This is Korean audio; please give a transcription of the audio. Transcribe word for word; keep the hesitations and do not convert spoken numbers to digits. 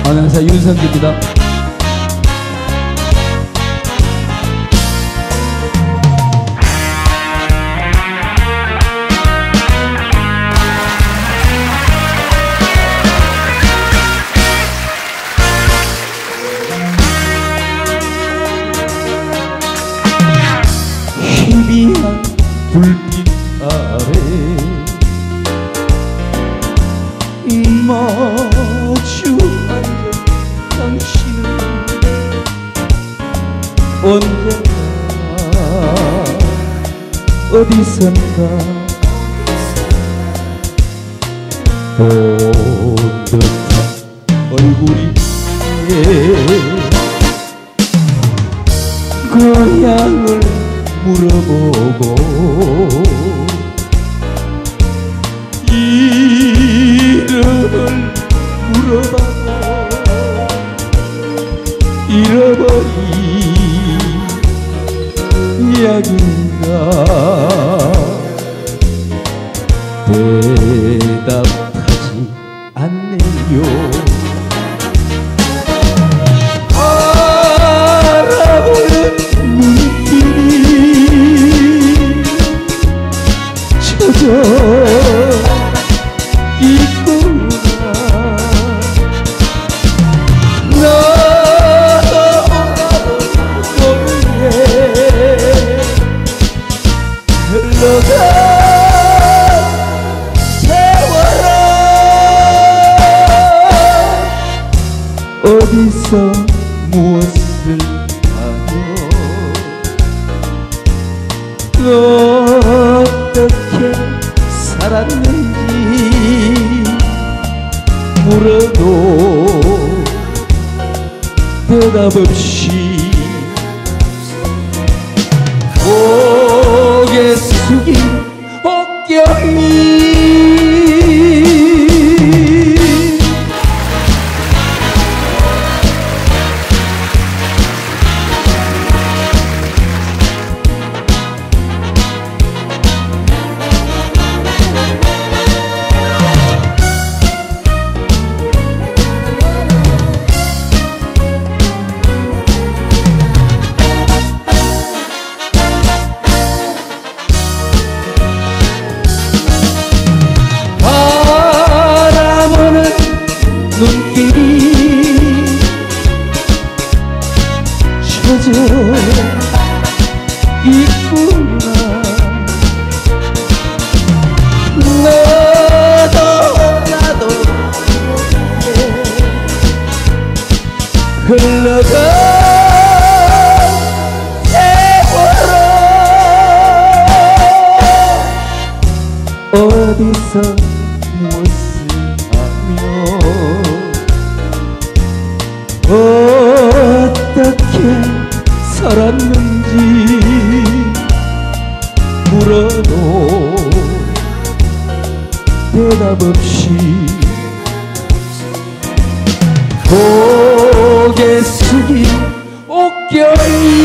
안녕하세요, 윤성기입니다. 희미한 불빛 아래 마주 앉은 당신은 언젠가 어디선가 본 듯한 얼굴이 고향을 물어보고 이름을 물어봐도 잃어버린 이야기인가 대답하지 않네요. 알아보는 눈길이 젖어 있구나. 나도 모르게 흘러가 세월아 어디서 무엇을 하며 어떻게 살았는지 물어도 대답 없이 고개 숙인 옥경이 눈길이 젖어 있구나. 너도 나도 흘러가 세월아 어디서 무엇을 어떻게 살았는지 물어도 대답 없이 고개 숙인 옥경이